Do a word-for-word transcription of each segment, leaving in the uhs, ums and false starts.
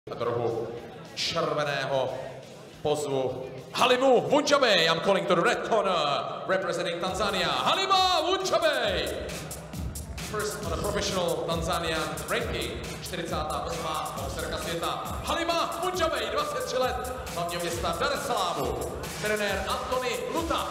do rohu červeného pozvu Halimu Wunjabei. I'm calling to the red corner, representing Tanzania, Halima Wunjabei. First on a professional Tanzanian ranking, čtyřicátá osmá boxerka světa, Halima Wunjabei, dvacet tři let, hlavně města Dar es Salamu, trenér Antony Luta.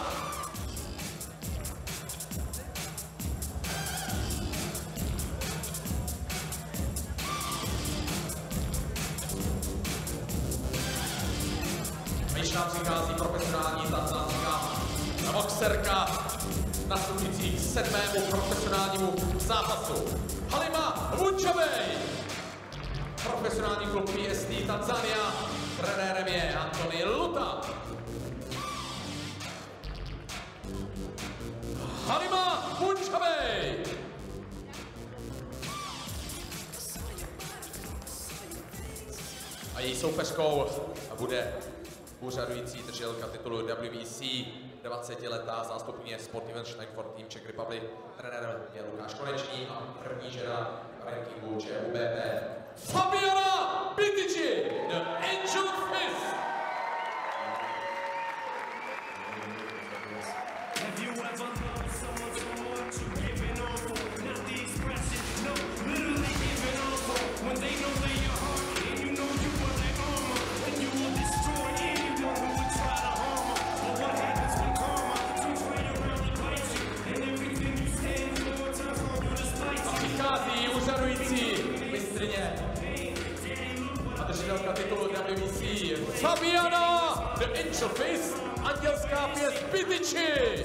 Když nám přichází profesionální tanzánská boxerka nastupující k sedmému profesionálnímu zápasu. Halima Wunjabei, profesionální klub P S T Tanzania, trenérem je Antony Luta. Halima Wunjabei. A její soupeřkou bude úřadující držitelka titulu W B C, dvacetiletá zástupkyně Sport Event Schneckford Team Czech Republic. Trenérem je Lukáš Konečný a první žena rankingu Č U B P Fabiana Bitici, the Angel Fist. Mistrně a držitelka titulu W B C Fabiana the Angel Fist, andělská pěst Bitici.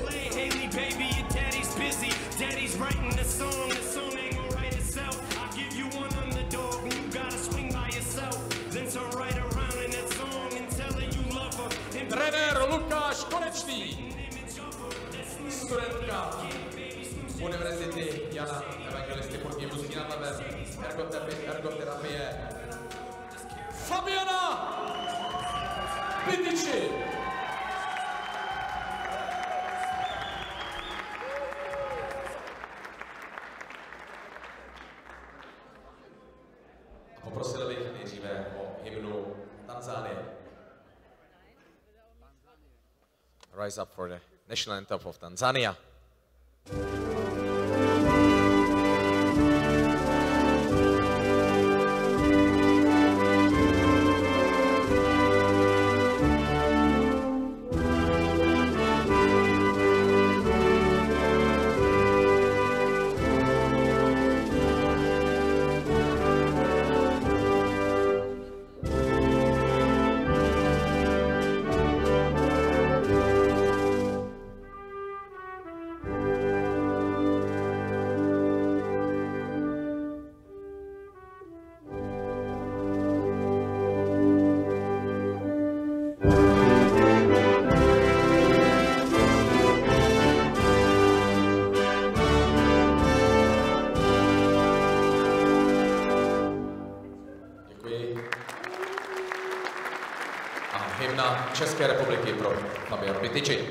Trenér Lukáš Konečný, studentka Univerzity Jana Evangelisty Purky Ústí nad Labem, ergoterapie, ergoterapie Fabiana Bitici. Poprosil bych nejdříve o hymnu Tanzánie. Rise up for the national anthem of Tanzania. Hymna České republiky pro Fabianu Bitici.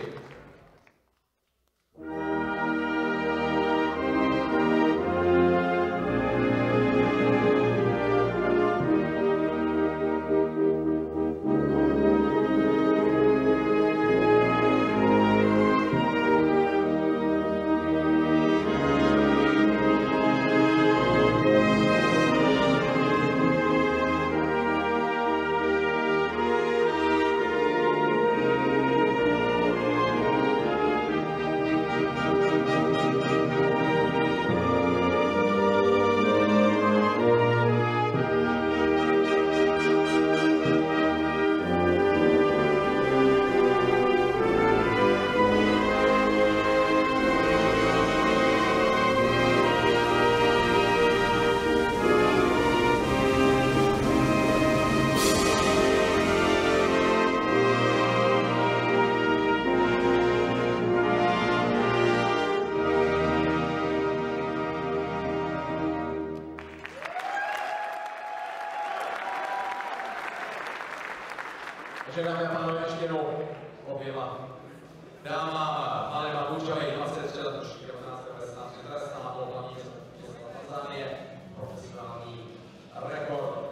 Takže dámy a pánové, ještě jednou oběma dámám. Halima Wunjabei, dvacet tři let, devatenáct devadesát tři, trestná, hlavní město Tanzánie, profesionální rekord čtyřicet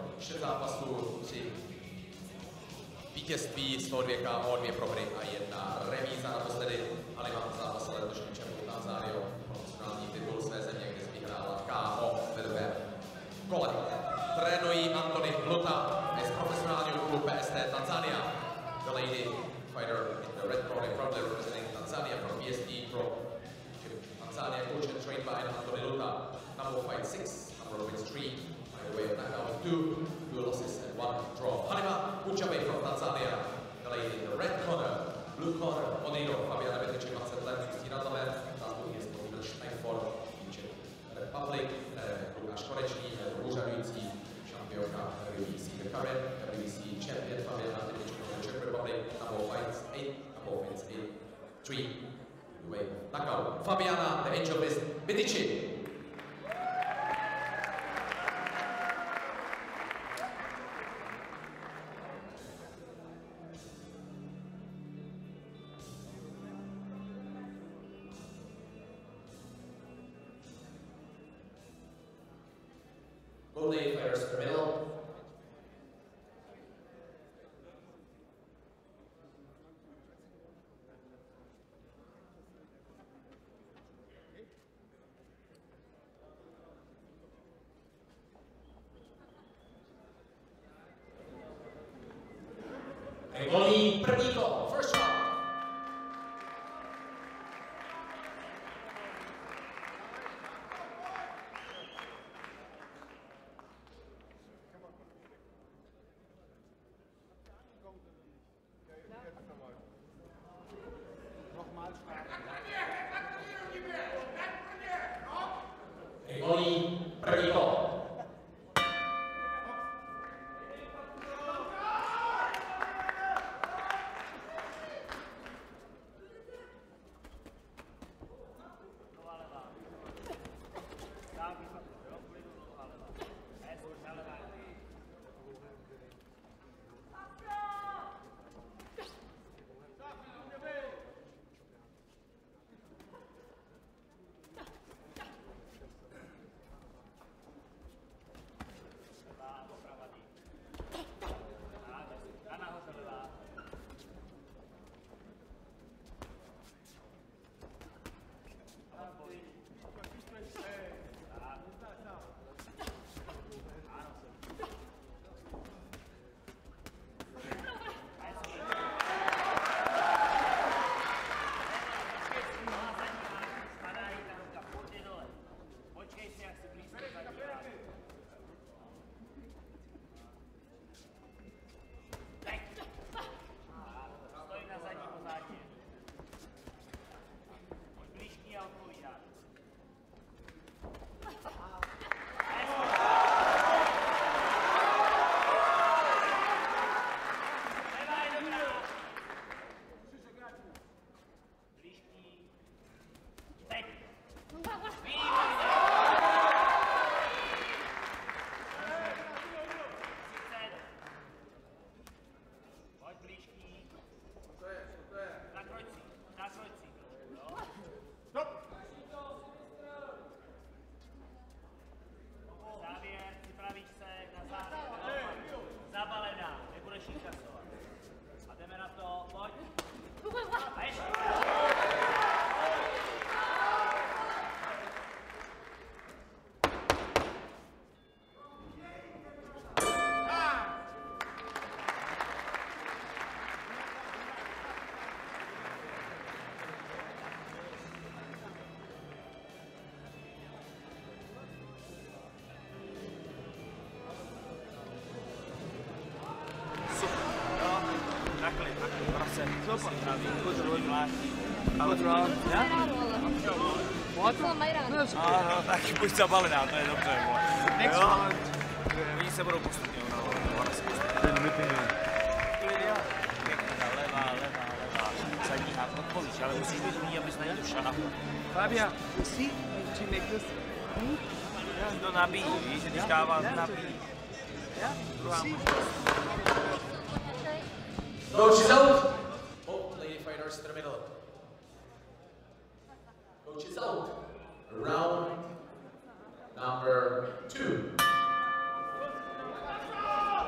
zápasů tři vítězství, z toho dvě K O, dvě prohry a jedna remíza. Naposledy Halima zápasila letošním čempionem Tanzániou, profesionální titul své země, kde si vyhrála K O ve druhém kole. Trénují Antony Hluta z profesionálního klubu P S T Tanzania. The lady fighter in the red corner proudly representing Tanzania from P S T Pro Tanzania, coach and trained by Antony Hluta. Number of fight six, number of wins three, by the way of knockout two, two losses and one draw. Halima Vunjabej from Tanzania. The lady in the red corner, blue corner, Onino, Fabiana Beteči, dvacet let, Kristina Tamer, zástupně z Pohybil Steinford, Republic, Lukáš Konečný, úřadující šampionka W B C The Current, W B C champion Fabiana Beteči from the Czech Republic, number of fights eight, number of wins eight, three, way knockout. Fabiana, the angel is Beteči. Both lady fighters in the middle. Volí první kolo, first round. Volí první kolo. Ano, taky buď zabalená, to je dobře. Jo, oni se budou postupně, no, ona se postupně. Pěkná, levá, levá, levá, zadní hák, odpovíš, ale musíš být umí, abys na tu šanahu. Fabia, you see, she make this move? To nabíjí, víš, že když dává, nabíjí. Coach is out. Both lady fighters to the middle. Coach is out. Round number two.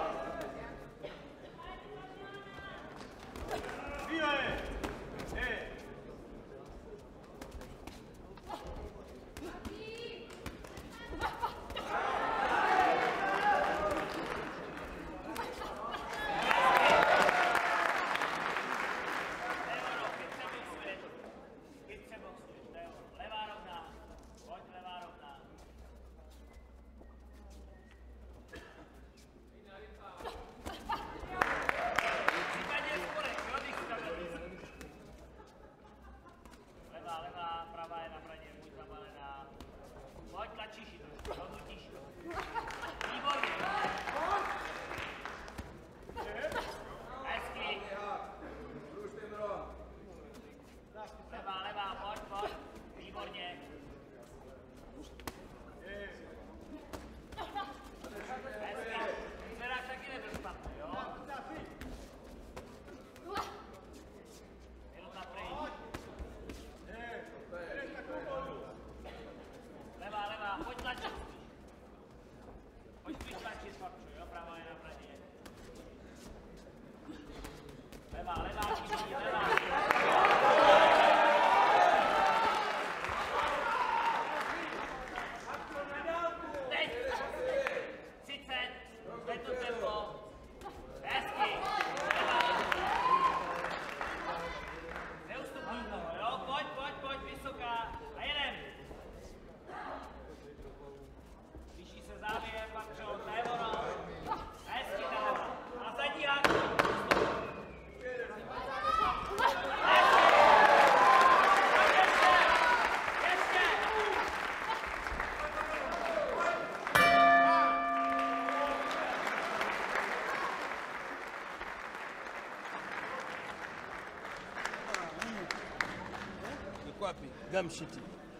wapi? Gamshiti.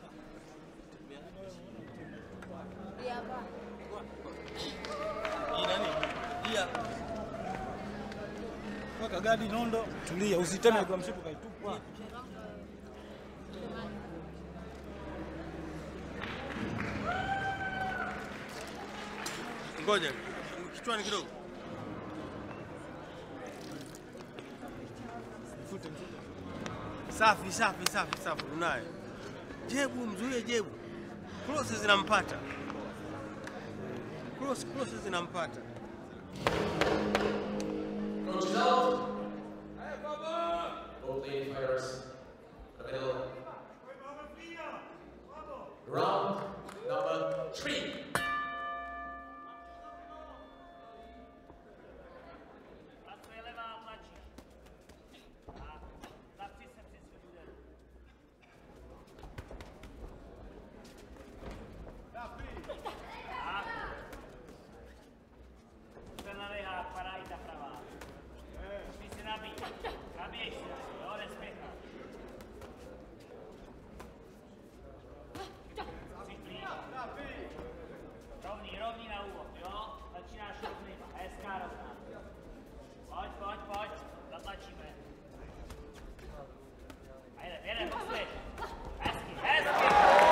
Iya, Pak. Hii nani? Iya. Weka gadi nondo, tulia, usiteme kwa mshipo kaitupa. Ngoja, kichwani kidogo. Fute mfute. Safi, safi, safi, safi, unaye. Jebu, mzuie Jebu. Cross zinampata. Cross, cross zinampata. Coach is out. Both lady fighters, the middle. Round number three. Rovný, rovný na úvod, jo? Začínáš rovnýma, hezká rovná. Pojď, pojď, pojď, zatlačíme. A jedem, jedem, posvěď. Hezky, hezky.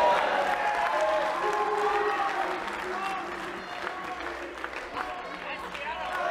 Hezky, ano.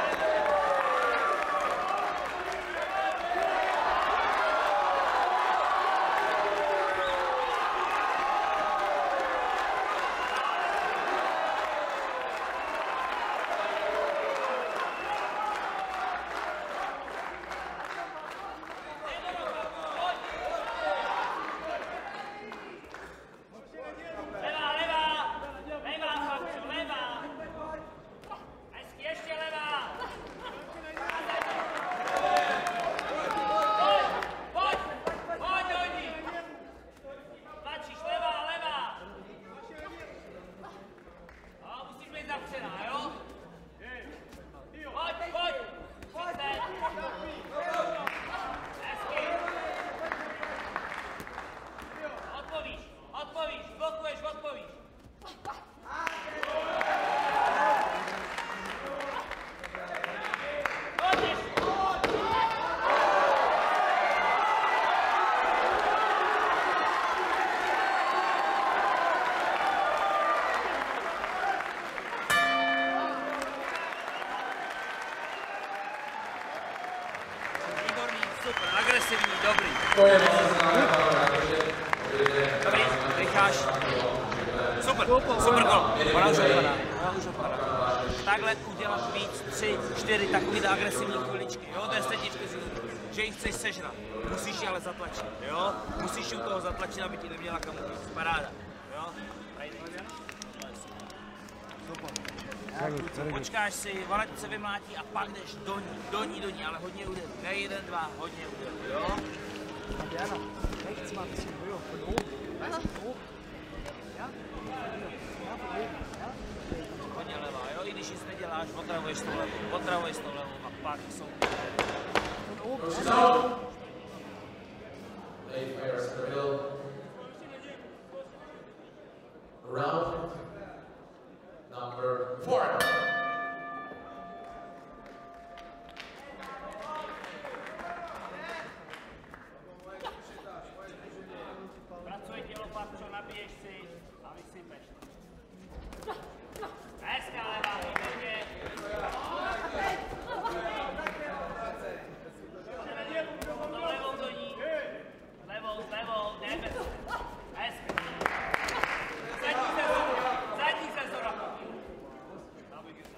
Agresivní, dobrý. Dobrý, necháš. Super, super gol. Ona už odpadá, ona už odpadá. Takhle udělat víc, tři, čtyři takovýhle agresivní chviličky, jo, to je stetičky, že ji chceš sežrat. Musíš ji ale zatlačit, jo, musíš ji u toho zatlačit, aby ti neměla kam utíct. Paráda, jo. Počkáš si, ona se vymlátí a pak jdeš do ní, do ní, do ní, ale hodně udělí. Ne jeden, dva, hodně udělí, jo? Diana, rechts mal ein bisschen höher, von oben. Weißt du, von oben. Ja? Ja, von oben. Ja? Hodně levá, jo? I když nic neděláš, otravuješ tou levou, otravuješ tou levou a pak jsou. Von oben. Lady fighters in the middle. Round number four. Pracuj tělo, Patřo, nabiješ si a vysypeš. Hezká levá, výborně. Levou do ní. Levou, levou, jdeme. Hezky. Zadní se zora. Zadní se zora.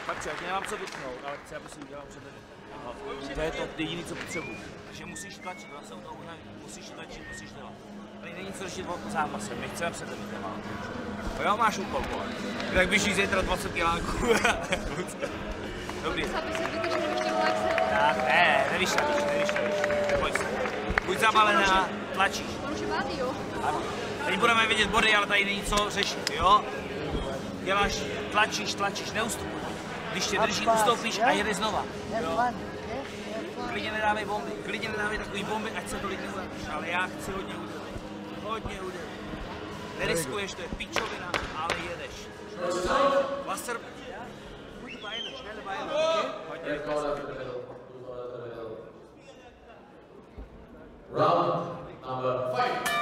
Fabčo, já ti nemám co vytknout, ale chci, aby si udělal před tebe. To je to jediné, co potřebuji. Takže musíš tlačit, já jsem to unaví. Musíš tlačit, musíš dělat. Tady není co řešit o zápase, my chceme před tebe dělat. Jo, máš úkol, vole. Tak běží zítra dvacet kiláků. Dobrý. Tak, ne, nevyšlavíš, nevyšlavíš. Neboj se. Buď zabalená, tlačíš. Ano. Teď budeme vidět body, ale tady není co řešit, jo? Děláš, tlačíš, tlačíš, neustupuj. Když tě drží, ustoupíš a jedeš znova. Jo? Klidně nedávej bomby, klidně nedávej takový bomby, ať se tolik nezapíš, ale já chci hodně udělat. Hodně udělat. Neriskuješ, to je pičovina, ale jedeš. Wasser... Gute Beine, schnelle Beine, okay? Hodně. Round number five.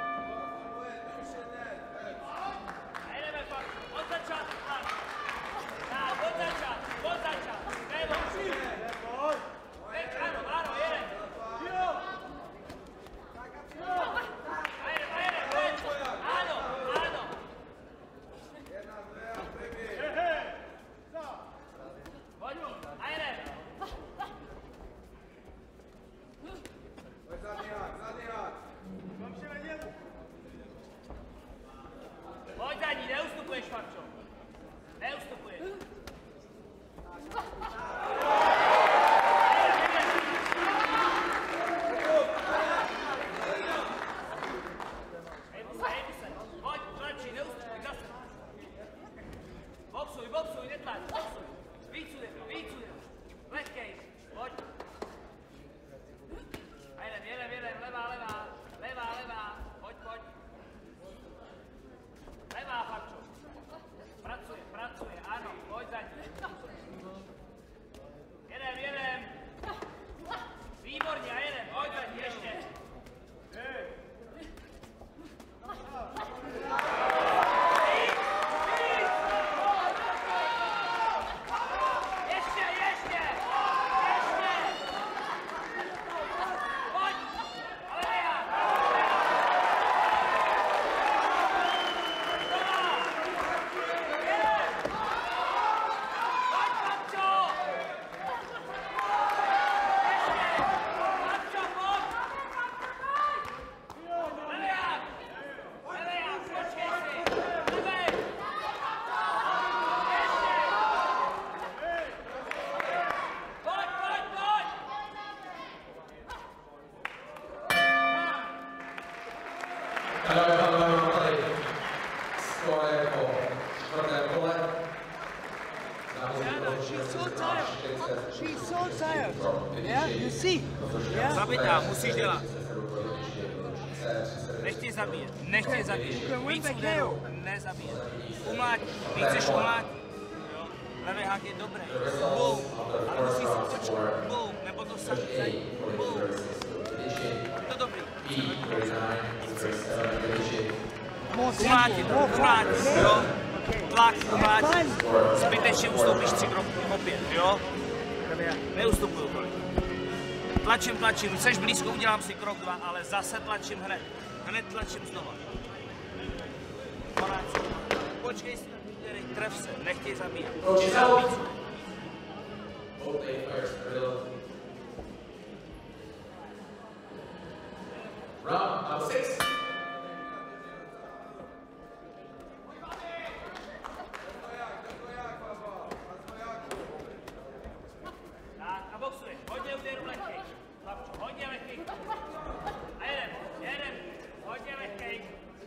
Pojď za ní, neustupuješ, Fabčo. Neustupuješ. Hejbu se, hejbu se. Pojď, tlačí, neustupuj, zase. Boxuj, boxuj, netlač, boxuj. Víc uděl, víc uděl. Lehkej, pojď. A jedem, jedem, jedem, levá, levá, levá, levá. Pojď, pojď. Levá, Fabčo. Pracuje, pracuje, ano, pojď za ní. Jedem, jedem. Výborně, a jedem, pojď za ní, ještě. Ještě, ještě, ještě. Pojď, ale já. Dámy a pánové, máme tady skóre po čtvrtém kole. She's so tired. She's so tired. Yeah, you see? Yeah. Zabitá, musíš dělat. Nechtěj zabíjet, nechtěj zabíjet. Víc úderů, nezabíjet. Umlát, víc než umlát. Levý hák je dobrý. Boom, ale musíš si počkat. Boom, nebo to sami zají. Boom. Je to dobrý. Umlátit, umlátit, jo. Tlak, umlátit. Zbytečně ustoupíš tři kroky opět, jo. Neustupuju tolik. Tlačím, tlačím, jseš blízko, udělám si krok dva, ale zase tlačím hned. Hned tlačím znova. Počkej si, tref se, nechtěj zabíjet. Round number six. Tak a boxuješ, hodně úderů lehkej. Chlapčo, hodně lehkej. A jedem, jedem, hodně lehkej.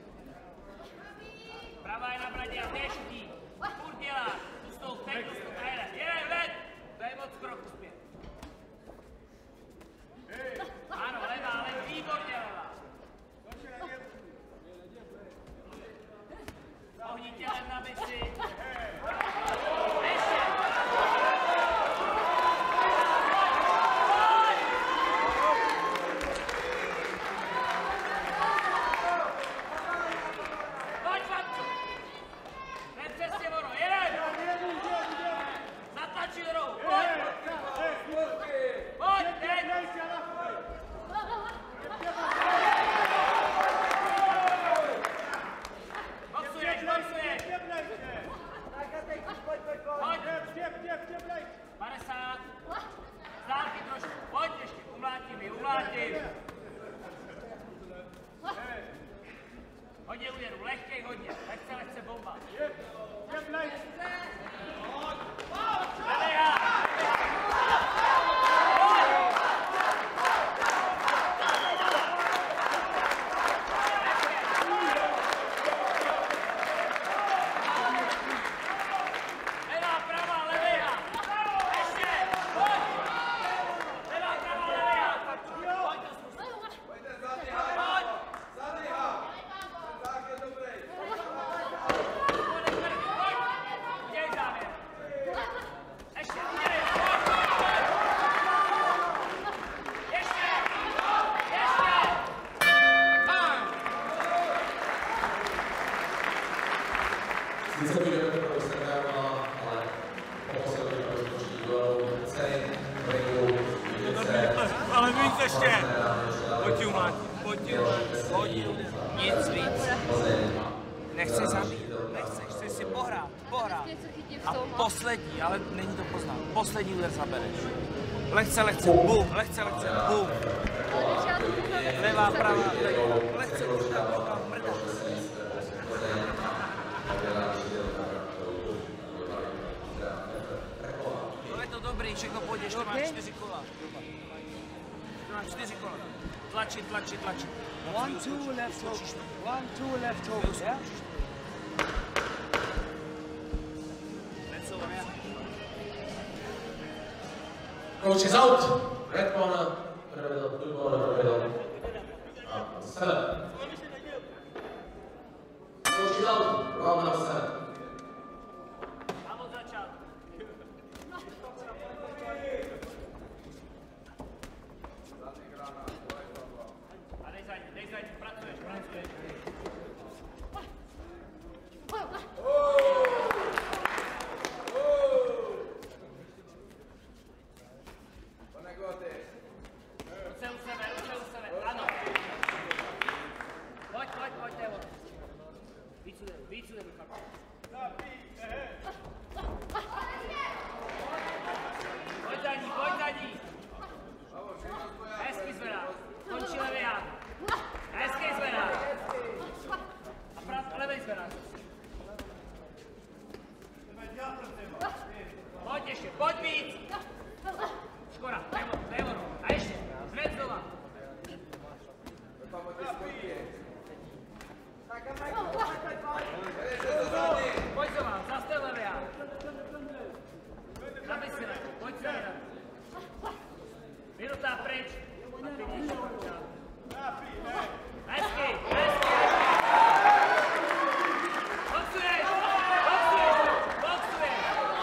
Pravá je na bradě a běží. Furt dělá, ustup, teď ustup a jedem, jedem, hled. Daj moc kroku zpět. Ano, levá, ale výborně levá. Ohni tělem na bisi. Ještě. Pojď, Fabčo. To je přesně ono, jedem. Zatlačí do rohu, pojď. Pojď, teď. Boxuješ, boxuješ. Hodně úderů, lehkej hodně, lehce, lehce bomba. Ale víc ještě. Pojď ju, Mati, pojď ju. Hodí, nic víc. Nechceš zabít, nechceš, chceš si pohrát, pohrát. A poslední, ale není to poznat, poslední úder zabereš. Lehce, lehce, bum, lehce, lehce, bum. Levá, pravá, lehce, mrdá, mrdá, mrdá. No je to dobrý, všechno pojď, ještě máš čtyři kola. Máš čtyři kola. Tlačit, tlačit, tlačit. One, two, left hook. One, two, left hook, yeah? Coach is out. Red corner, middle, blue corner, middle. Uh, seven. Coach is out. Round number seven. Vamos začát. A dej za ní, dej za ní, pracuješ, pracuješ. Ruce u sebe, ruce u sebe, ano. Pojď, pojď, pojď, Tevo. Víc úderů, víc úderů, chlapci. Pojď za ní, pojď za ní. Hezky zvedá, končí levý hád. Hezky zvedá. A prav, levý zvedá. Pojď ještě, pojď víc. Škoda, Tevo, Tevo. A ještě, zved znova. Pojď znova, zastav levý hád. Zabij si levý, pojď se levý. Minuta pryč. Hezky, hezky, boxuješ, boxuješ, boxuješ.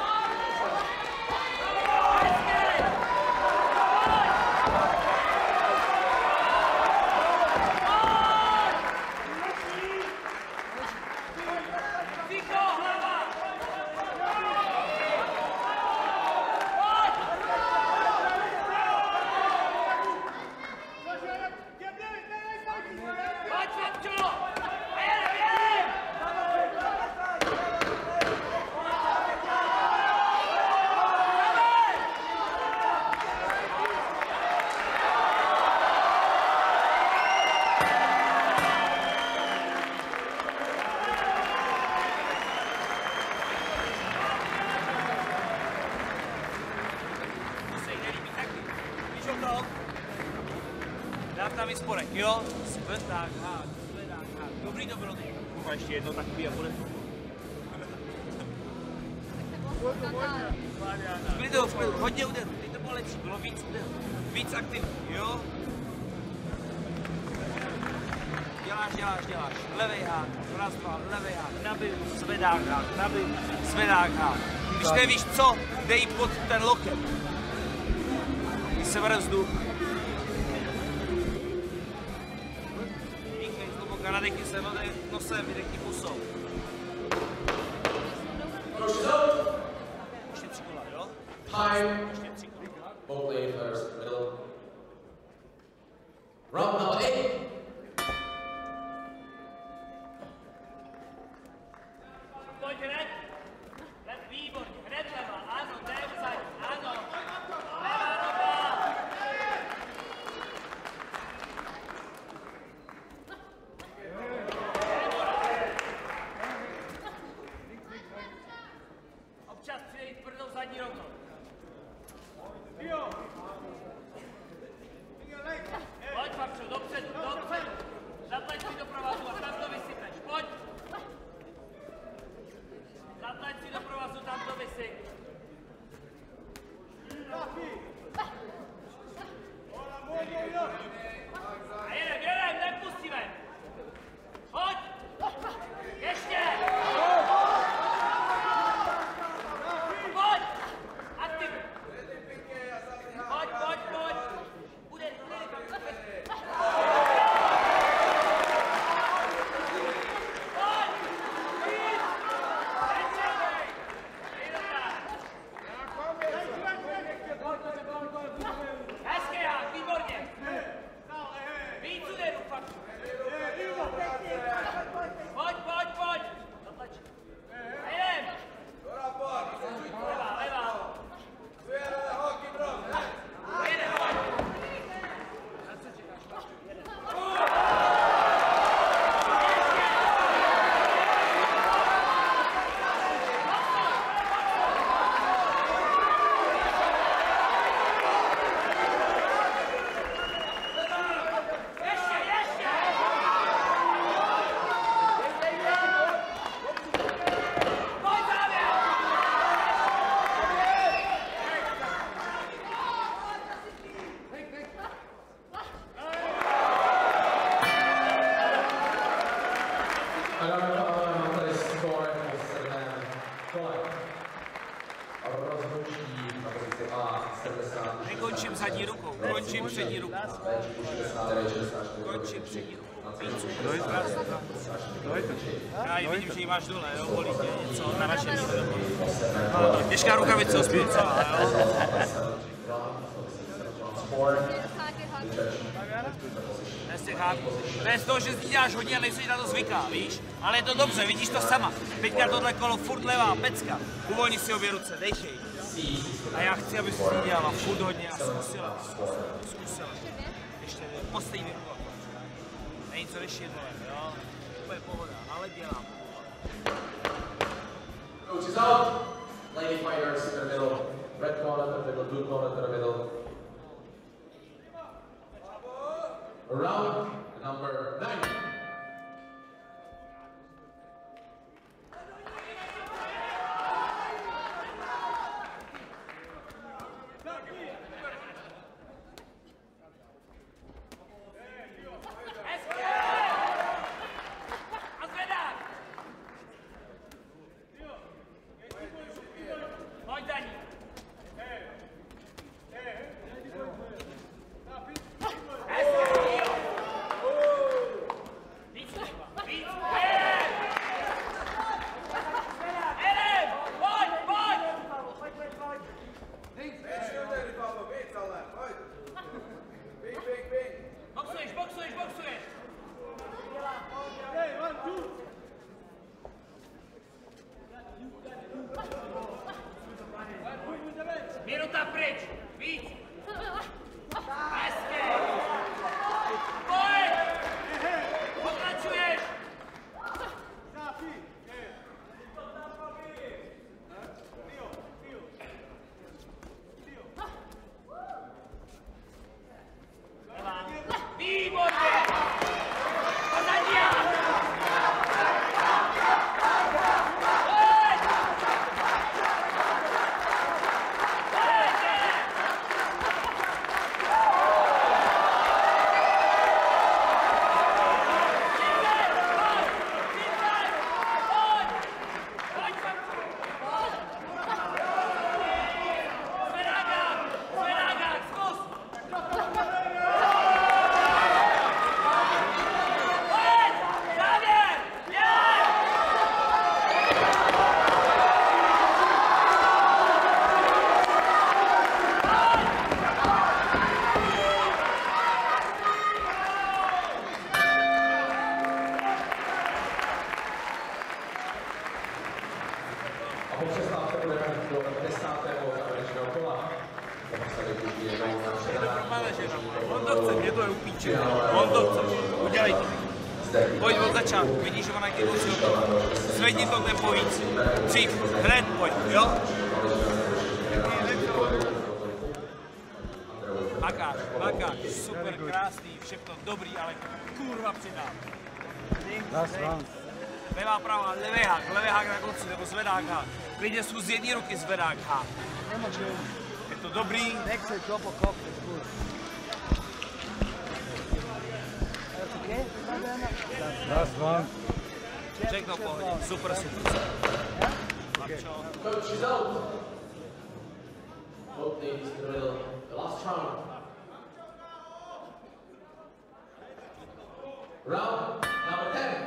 Dám tam i sporek, jo? Zvedák, hád, zvedák, hád. Dobrý to bylo. Kupa ještě jedno takový a bude to. V klidu, v klidu, hodně úderů, teď to bylo lepší, bylo víc úderů, víc aktivní, jo? Děláš, děláš, děláš, levej hád, raz, dva, levej hád, nabiju, zvedák hád, nabiju, zvedák hád. Když nevíš co, dej pod ten loket. Když se bere vzduch. Dýchej zhluboka, nadechni se nosem, vydechni pusou. Ještě tři kola, jo? Time. Ještě tři kola. Both lane first, middle. Round number eight. Pojď hned. Hned výborně, hned leva, ano, jdem vzad, ano. Levá noga. Tevo, kole. Rozhodčí na pozici A sedmdesát. Nekončím zadní rukou, končím přední rukou. Končím přední rukou. Já vidím, že ji máš dole, jo, bolí tě něco, naražený se do bolí. Těžká rukavice, osmí celá, jo. Bez těch háků. Bez toho, že si děláš hodně a nejsi na to zvyká, víš? Ale je to dobře, vidíš to sama. Teďka tohle kolo furt levá pecka. Uvolni si obě ruce, dejš jej. A já chci, aby si dělala furt hodně a zkusila. Zkusila. Ještě poslední ruku. Není co než jedno, jo? Úplně pohoda, ale dělám. Coach is out. Lady fighters in the middle. Red corner to the middle, blue corner to the middle. Round number nine. Minuta pryč! Víc! Hezky! Pojď! Pokračuješ! Výborně! Pozadí! A po přestávce budeme do desátého závěrečného kola. On to chce, mě to je upíče. On to chce, udělej to. Pojď od začátku, vidíš, že ona je kluci do toho. Zvedni to tempo víc. Dřív, hned pojď, jo? Makáš, makáš, super, krásný, všechno dobrý, ale kurva přidám. Levá, pravá, levý hák, levý hák na konci, nebo zvedák hák. Klidně zkus z jedné ruky zvedák hák. Je to dobrý. Wechsel, Job auf Kopf, ist gut. Alles okay? Das war. Všechno v pohodě, super, super. Coach is out. Both teams in the middle. The last round. Round number ten.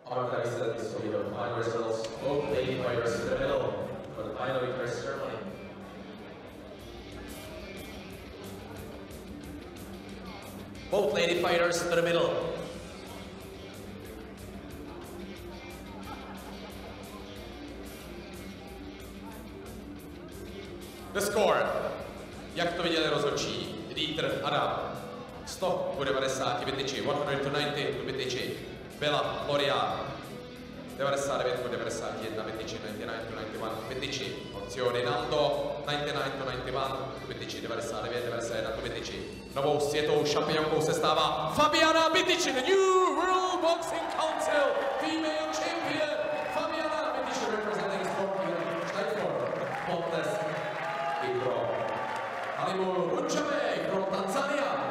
Our time said this will be the final results. Both lady fighters in the middle for the final victory ceremony. Both lady fighters to the middle. The score. Jak to viděli rozhodčí? Dieter Adam. sto devadesát Bitiči. sto devadesát Bitiči. Bela Floria. devadesát devět devadesát jedna Bitiči. devadesát devět devadesát jedna Bitiči. Ocio Rinaldo. devadesát devět devadesát jedna Bitiči. devadesát devět devadesát jedna Bitiči. Novou světovou šampionkou se stává Fabiana Bitiči. The new World Boxing Council Female Champion. Fabiana Bitiči representing Steinfort Contest. Pro Halimul Wunjabei from Tanzania.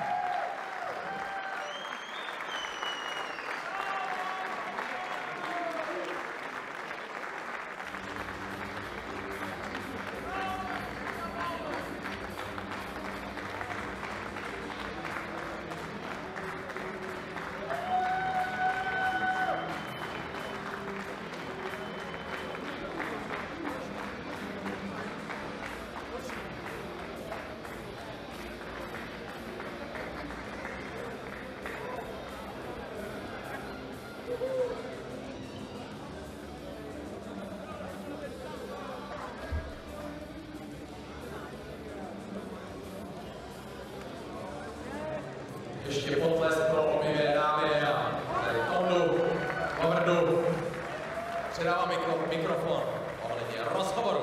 Ještě potlesk pro obě dámy a Tondu Vavrdu. Předávám mikro, mikrofon ohledně rozhovoru.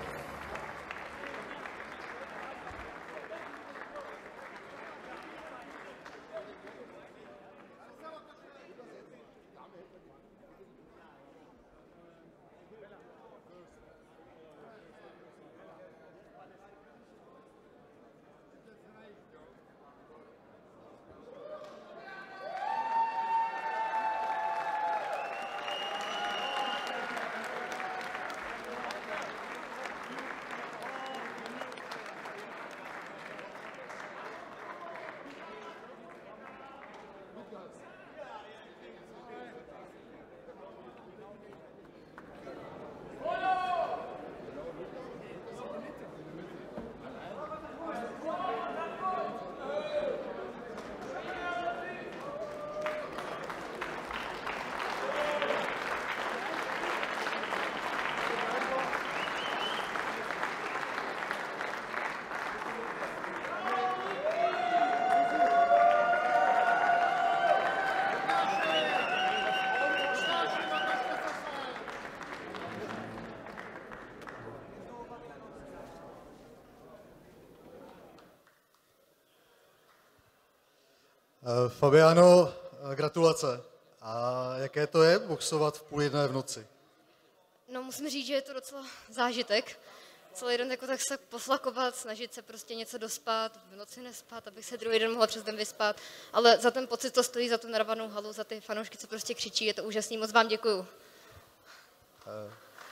Fabiano, gratulace. A jaké to je boxovat v půl jedné v noci? No, musím říct, že je to docela zážitek. Celý den jako tak se poslakovat, snažit se prostě něco dospat, v noci nespat, abych se druhý den mohla přes den vyspat. Ale za ten pocit to stojí, za tu narvanou halu, za ty fanoušky, co prostě křičí, je to úžasný. Moc vám děkuju. Uh.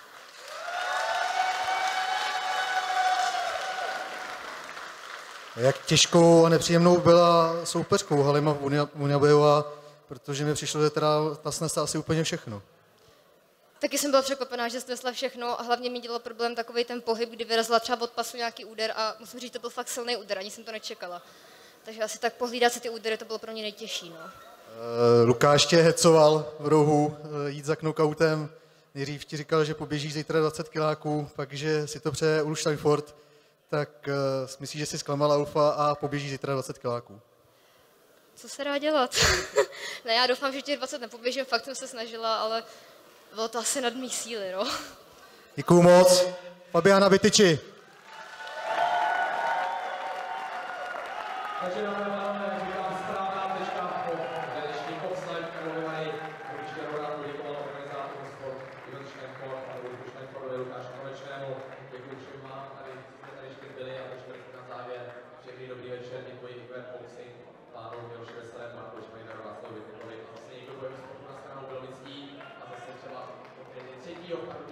Jak těžkou a nepříjemnou byla soupeřkou Halima Wunjabeiová, protože mi přišlo, že teda ta snese asi úplně všechno. Taky jsem byla překvapená, že snesla všechno a hlavně mi dělal problém takový ten pohyb, kdy vyrazila třeba od pasu nějaký úder a musím říct, to byl fakt silný úder, ani jsem to nečekala. Takže asi tak pohlídat si ty údery, to bylo pro mě nejtěžší. No. Uh, Lukáš tě hecoval v rohu, uh, jít za knockoutem. Nejdřív ti říkal, že poběžíš zítra dvacet kiláků, pak že si to přeje Ulf Steinfort. Tak uh, myslíš, že jsi zklamala Ulfa a poběží zítra dvacet kiláků? Co se dá dělat? Ne, já doufám, že těch dvacet nepoběžím, fakt jsem se snažila, ale bylo to asi nad mý síly, no. Děkuju moc. Fabiana Bitiči. Takže dáme vám, říkám, správná tečka po dnešní Boxlife Karlovej. Určitě rád poděkoval organizátorům sport, Ivan Steinfort a Lukáš Steinfortovi, Lukáši Konečnému. Děkuji všem vám, tady jste tady ještě byli a ještě na závěr. Všechny dobrý večer, děkuji Ivan Boxing, pánu Miloši Veselém, Marku Šmejneru, Václavu Vytikovi. A vlastně někdo bojový sportu na stranou byl lidský a zase třeba třetího